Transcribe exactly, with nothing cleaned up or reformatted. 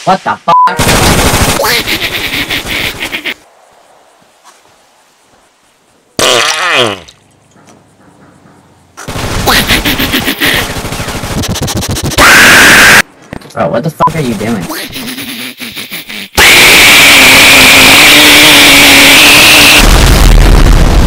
What the fuck? Bro, what the fuck are you doing?